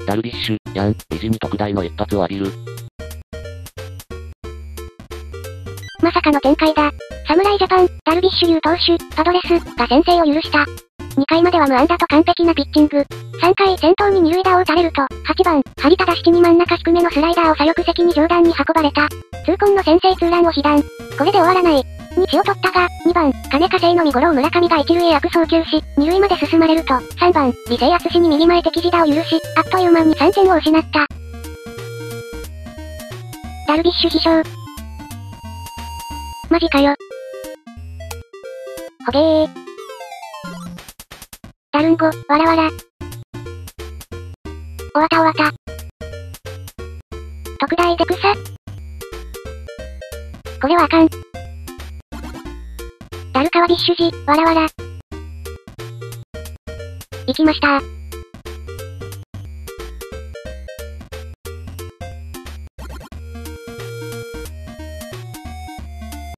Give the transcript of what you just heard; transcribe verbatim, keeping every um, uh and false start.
ダルビッシュ、やん、いじみ特大の一発を浴びる。 まさかの展開だ。侍ジャパン、ダルビッシュ有投手、パドレス、が先制を許した。にかいまでは無安打と完璧なピッチング。さんかい先頭に二塁打を打たれると、はちばん、張忠七に真ん中低めのスライダーを左翼席に上段に運ばれた。痛恨の先制ツーランを被弾。これで終わらない。にちを取ったが、にばん、金稼いのみゴロを村上が一塁へ悪送球し、二塁まで進まれると、さんばん、履正敦に右前敵自打を許し、あっという間にさんてんを失った。ダルビッシュ飛翔。マジかよ。ほげー。ダルンゴ、わらわら。おわたおわた。特大で草。これはあかん。ダルカワビッシュジ、わらわら。行きましたー。